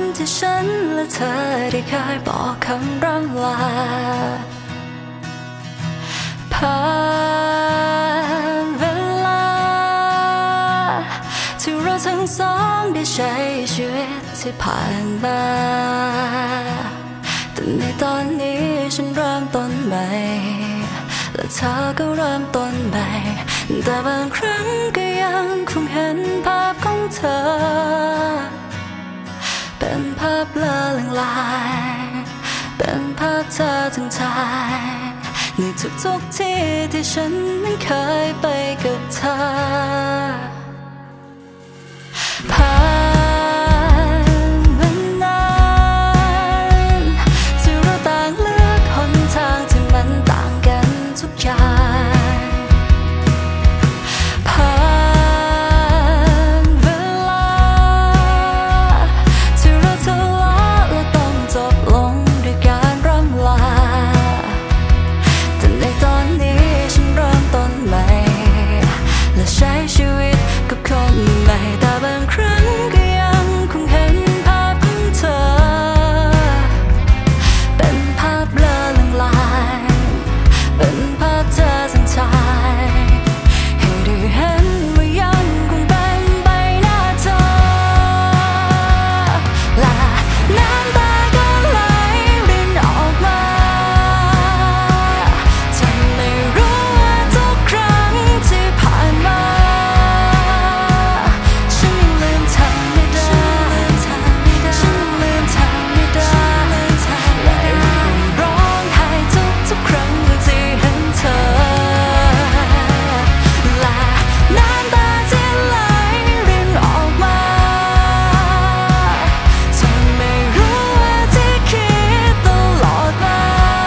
ที่ฉันและเธอได้เคยบอกคำร่ำลาผ่านเวลาที่เราทั้งสองได้ใช้ชีวิตที่ผ่านมาแต่ในตอนนี้ฉันเริ่มต้นใหม่และเธอก็เริ่มต้นใหม่แต่บางครั้งก็ยังคงเห็นภาพของเธอเป็นภาพเลือนลางเป็นภาพเธอทั้งชายในทุกที่ที่ฉันนั้นเคยไปกับเธอผ่านมานานที่เราต่างเลือกหนทางที่มันต่างกันทุกอย่างผ่านเวลาที่เราทะเลาะและต้องจบลงด้วยการร่ำลาแต่ในตอนนี้ฉันเริ่มต้นใหม่และใช้ชีวิตกับคนใหม่แต่บางครั้งก็ยังคงเห็นภาพของเธอเป็นภาพเลือนลางเป็นภาพเธอทั้งชายให้ได้เห็นว่ายังคงเป็นใบหน้าเธอและน้ำตาก็ไหลรินออกมาฉันไม่รู้ว่าทุกครั้งที่ผ่านมาฉันยังลืมเธอไม่ได้ฉันยังลืมเธอไม่ได้และยังร้องไห้ทุกครั้งที่เห็นเธอและน้ำตาที่ไหลรินออกมาฉันไม่รู้ว่าที่คิดตลอดมา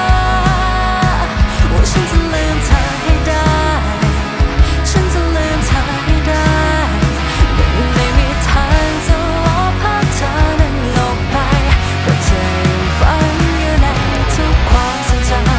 ว่าฉันจะลืมเธอให้ได้ฉันจะลืมเธอให้ได้มันไม่มีทางจะลบภาพเธอนั้นออกไปเพราะเธอยังฝังอยู่ในทุกความทรงจำ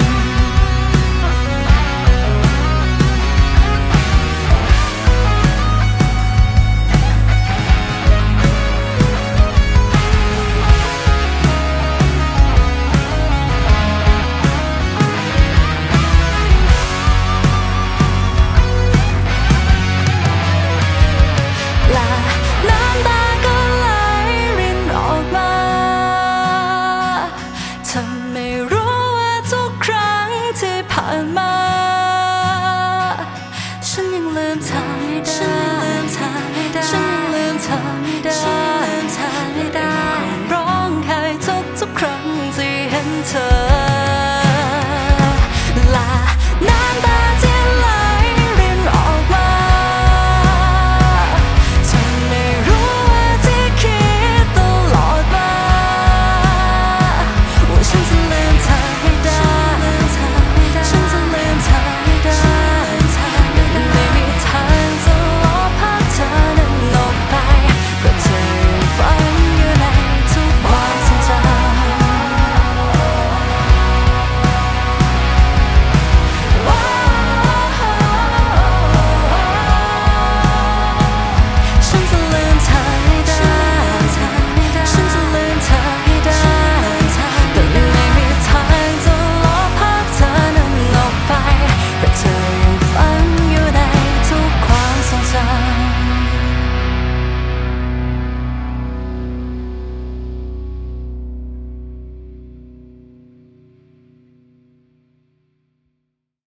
และน้ำตาก็ไหลรินออกมาเธอไม่รู้